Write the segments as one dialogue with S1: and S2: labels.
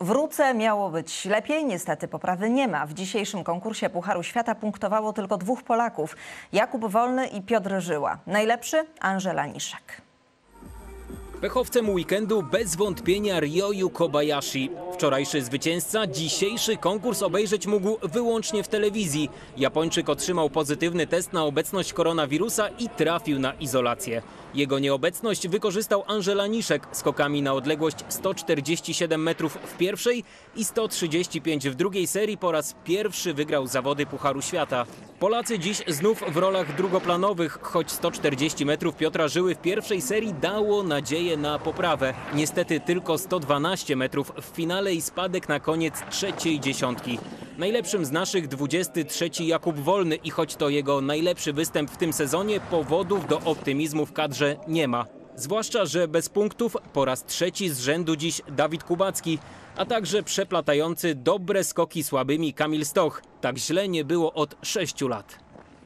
S1: Wrócę miało być lepiej, niestety poprawy nie ma. W dzisiejszym konkursie Pucharu Świata punktowało tylko 2 Polaków. Jakub Wolny i Piotr Żyła. Najlepszy Angela Niszek.
S2: Pechowcem weekendu bez wątpienia Ryoyu Kobayashi. Wczorajszy zwycięzca dzisiejszy konkurs obejrzeć mógł wyłącznie w telewizji. Japończyk otrzymał pozytywny test na obecność koronawirusa i trafił na izolację. Jego nieobecność wykorzystał Angela Niszek skokami na odległość 147 metrów w pierwszej i 135 w drugiej serii. Po raz pierwszy wygrał zawody Pucharu Świata. Polacy dziś znów w rolach drugoplanowych, choć 140 metrów Piotra Żyły w pierwszej serii dało nadzieję na poprawę. Niestety tylko 112 metrów w finale i spadek na koniec trzeciej dziesiątki. Najlepszym z naszych 23 Jakub Wolny i choć to jego najlepszy występ w tym sezonie, powodów do optymizmu w kadrze nie ma. Zwłaszcza, że bez punktów po raz trzeci z rzędu dziś Dawid Kubacki, a także przeplatający dobre skoki słabymi Kamil Stoch. Tak źle nie było od 6 lat.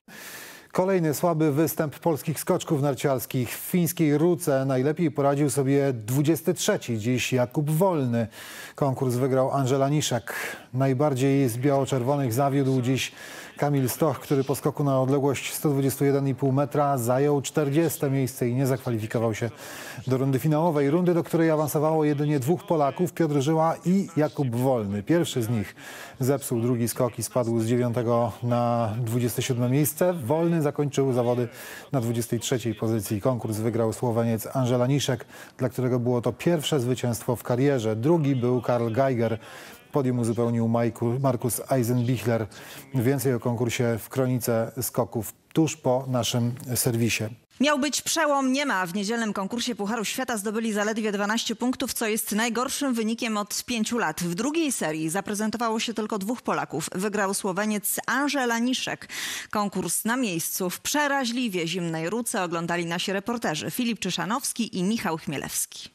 S3: Kolejny słaby występ polskich skoczków narciarskich. W fińskiej Ruce najlepiej poradził sobie 23 dziś Jakub Wolny. Konkurs wygrał Angela Niszek. Najbardziej z biało-czerwonych zawiódł dziś Kamil Stoch, który po skoku na odległość 121,5 metra zajął 40. miejsce i nie zakwalifikował się do rundy finałowej. Rundy, do której awansowało jedynie 2 Polaków, Piotr Żyła i Jakub Wolny. Pierwszy z nich zepsuł drugi skok i spadł z 9. na 27. miejsce. Wolny zakończył zawody na 23. pozycji. Konkurs wygrał Słoweniec Angela Niszek, dla którego było to pierwsze zwycięstwo w karierze. Drugi był Karl Geiger. Podium uzupełnił Markus Eisenbichler. Więcej o konkursie w Kronice Skoków tuż po naszym serwisie.
S4: Miał być przełom, nie ma. W niedzielnym konkursie Pucharu Świata zdobyli zaledwie 12 punktów, co jest najgorszym wynikiem od 5 lat. W drugiej serii zaprezentowało się tylko 2 Polaków. Wygrał Słoweniec Angela Niszek. Konkurs na miejscu w przeraźliwie zimnej Ruce oglądali nasi reporterzy Filip Czyszanowski i Michał Chmielewski.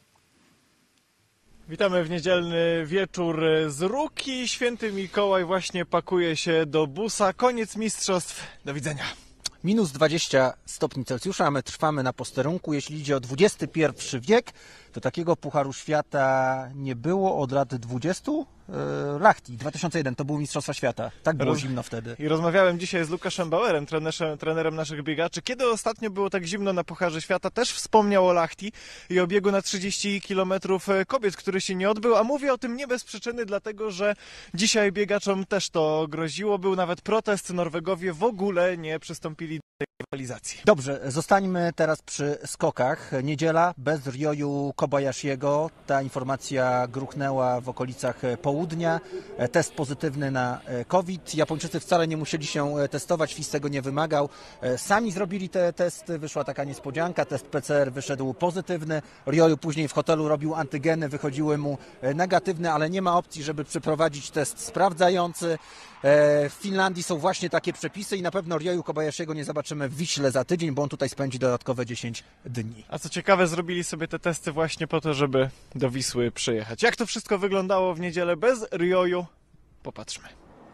S5: Witamy w niedzielny wieczór z Ruki. Święty Mikołaj właśnie pakuje się do busa. Koniec mistrzostw. Do widzenia.
S6: Minus 20 stopni Celsjusza, a my trwamy na posterunku. Jeśli idzie o XXI wiek, to takiego Pucharu Świata nie było od lat 20. Lahti, 2001, to były Mistrzostwa Świata. Tak było zimno wtedy.
S5: I rozmawiałem dzisiaj z Lukaszem Bauerem, trenerem naszych biegaczy. Kiedy ostatnio było tak zimno na Pucharze Świata, też wspomniał o Lahti i o biegu na 30 km kobiet, który się nie odbył. A mówię o tym nie bez przyczyny, dlatego że dzisiaj biegaczom też to groziło. Był nawet protest. Norwegowie w ogóle nie przystąpili do tej rywalizacji.
S6: Dobrze, zostańmy teraz przy skokach. Niedziela bez Ryoyu Kobayashiego. Ta informacja gruchnęła w okolicach południa. Test pozytywny na COVID. Japończycy wcale nie musieli się testować, FIS tego nie wymagał. Sami zrobili te testy, wyszła taka niespodzianka. Test PCR wyszedł pozytywny. Ryoyu później w hotelu robił antygeny, wychodziły mu negatywne, ale nie ma opcji, żeby przeprowadzić test sprawdzający. W Finlandii są właśnie takie przepisy i na pewno Ryoyu Kobayashiego nie zobaczymy w Wiśle za tydzień, bo on tutaj spędzi dodatkowe 10 dni.
S5: A co ciekawe, zrobili sobie te testy właśnie po to, żeby do Wisły przyjechać. Jak to wszystko wyglądało w niedzielę bez Ryoyu? Popatrzmy.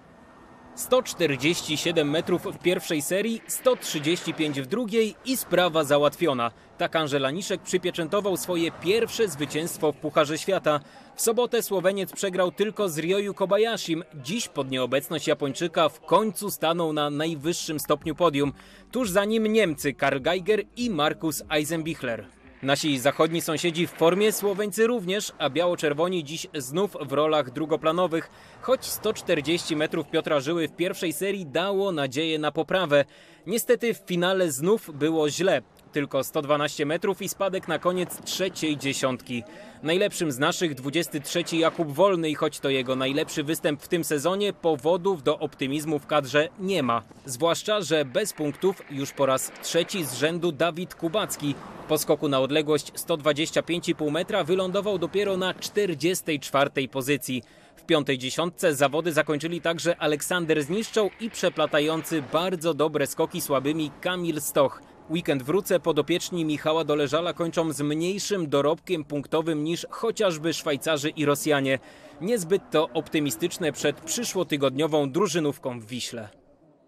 S2: 147 metrów w pierwszej serii, 135 w drugiej i sprawa załatwiona. Tak Angela Niszek przypieczętował swoje pierwsze zwycięstwo w Pucharze Świata. W sobotę Słoweniec przegrał tylko z Ryoyu Kobayashim. Dziś pod nieobecność Japończyka w końcu stanął na najwyższym stopniu podium. Tuż za nim Niemcy Karl Geiger i Markus Eisenbichler. Nasi zachodni sąsiedzi w formie, Słoweńcy również, a biało-czerwoni dziś znów w rolach drugoplanowych. Choć 140 metrów Piotra Żyły w pierwszej serii dało nadzieję na poprawę. Niestety w finale znów było źle. Tylko 112 metrów i spadek na koniec trzeciej dziesiątki. Najlepszym z naszych 23 Jakub Wolny i choć to jego najlepszy występ w tym sezonie, powodów do optymizmu w kadrze nie ma. Zwłaszcza, że bez punktów już po raz trzeci z rzędu Dawid Kubacki. Po skoku na odległość 125,5 metra wylądował dopiero na 44. pozycji. W piątej dziesiątce zawody zakończyli także Aleksander Zniszczał i przeplatający bardzo dobre skoki słabymi Kamil Stoch. Weekend w Ruce podopieczni Michała Doleżala kończą z mniejszym dorobkiem punktowym niż chociażby Szwajcarzy i Rosjanie. Niezbyt to optymistyczne przed przyszłotygodniową drużynówką w Wiśle.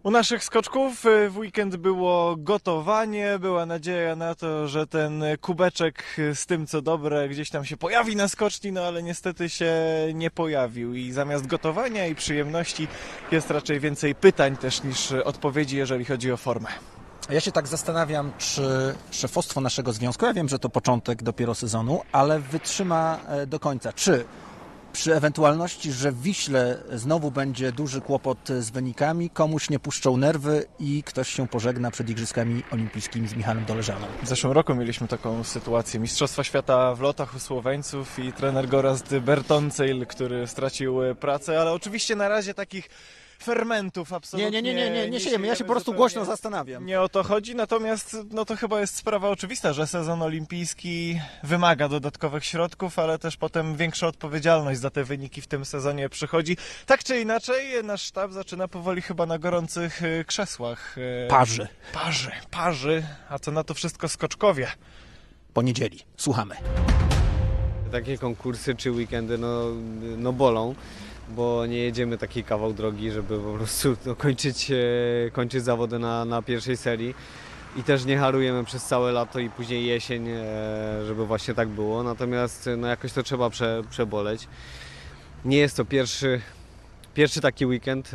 S5: U naszych skoczków w weekend było gotowanie, była nadzieja na to, że ten kubeczek z tym co dobre gdzieś tam się pojawi na skoczni, no ale niestety się nie pojawił i zamiast gotowania i przyjemności jest raczej więcej pytań też niż odpowiedzi, jeżeli chodzi o formę.
S6: Ja się tak zastanawiam, czy szefostwo naszego związku, ja wiem, że to początek dopiero sezonu, ale wytrzyma do końca. Czy przy ewentualności, że w Wiśle znowu będzie duży kłopot z wynikami, komuś nie puszczą nerwy i ktoś się pożegna przed Igrzyskami Olimpijskimi z Michałem Doleżaną.
S5: W zeszłym roku mieliśmy taką sytuację. Mistrzostwa świata w lotach u Słoweńców i trener Gorazd Bertonceil, który stracił pracę, ale oczywiście na razie takich fermentów absolutnie
S6: Nie siejemy, ja się po prostu głośno zastanawiam.
S5: Nie o to chodzi, natomiast no to chyba jest sprawa oczywista, że sezon olimpijski wymaga dodatkowych środków, ale też potem większa odpowiedzialność za te wyniki w tym sezonie przychodzi. Tak czy inaczej, nasz sztab zaczyna powoli chyba na gorących krzesłach. Parzy. A co na to wszystko skoczkowie?
S6: Po niedzieli. Słuchamy.
S7: Takie konkursy czy weekendy no bolą, bo nie jedziemy taki kawał drogi, żeby po prostu kończyć zawody na pierwszej serii i też nie harujemy przez całe lato i później jesień, żeby właśnie tak było, natomiast no jakoś to trzeba przeboleć. Nie jest to pierwszy taki weekend.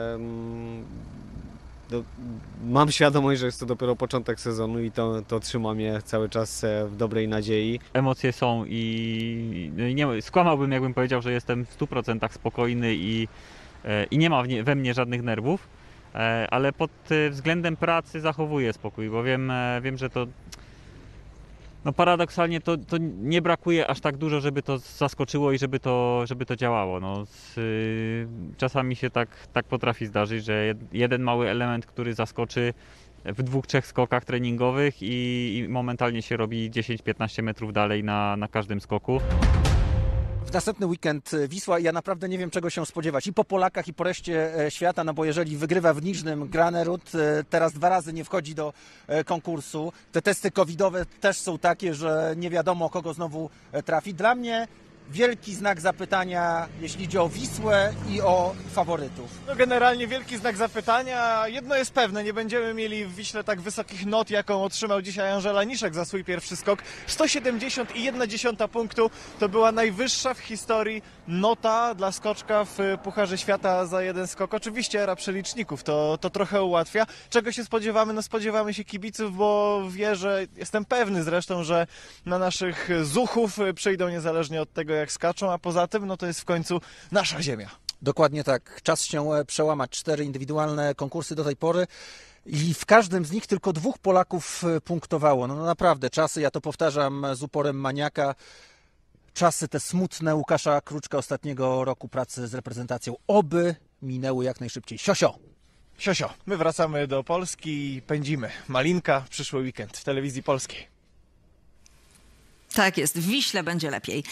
S7: Mam świadomość, że jest to dopiero początek sezonu i to trzyma mnie cały czas w dobrej nadziei.
S8: Emocje są i nie, skłamałbym, jakbym powiedział, że jestem w 100% spokojny i nie ma we mnie żadnych nerwów, ale pod względem pracy zachowuję spokój, bo wiem, że to no paradoksalnie to nie brakuje aż tak dużo, żeby to zaskoczyło i żeby to działało. No, czasami się tak potrafi zdarzyć, że jeden mały element, który zaskoczy w 2-3 skokach treningowych i momentalnie się robi 10-15 metrów dalej na każdym skoku.
S6: W następny weekend Wisła i ja naprawdę nie wiem, czego się spodziewać. I po Polakach, i po reszcie świata, no bo jeżeli wygrywa w Niżnym Granerud, teraz 2 razy nie wchodzi do konkursu. Te testy covidowe też są takie, że nie wiadomo, kogo znowu trafi. Dla mnie wielki znak zapytania, jeśli idzie o Wisłę i o faworytów.
S5: No generalnie wielki znak zapytania. Jedno jest pewne, nie będziemy mieli w Wiśle tak wysokich not, jaką otrzymał dzisiaj Anżela Niszek za swój pierwszy skok. 170,1 punktu to była najwyższa w historii nota dla skoczka w Pucharze Świata za jeden skok. Oczywiście era przeliczników to trochę ułatwia. Czego się spodziewamy? No spodziewamy się kibiców, bo jestem pewny zresztą, że na naszych zuchów przyjdą niezależnie od tego, jak skaczą, a poza tym no to jest w końcu nasza ziemia.
S6: Dokładnie tak. Czas się przełamać. 4 indywidualne konkursy do tej pory i w każdym z nich tylko 2 Polaków punktowało. No naprawdę, czasy, ja to powtarzam z uporem maniaka, czasy te smutne Łukasza Kruczka ostatniego roku pracy z reprezentacją. Oby minęły jak najszybciej. Siosio.
S5: My wracamy do Polski i pędzimy. Malinka w przyszły weekend w telewizji polskiej.
S4: Tak jest, w Wiśle będzie lepiej.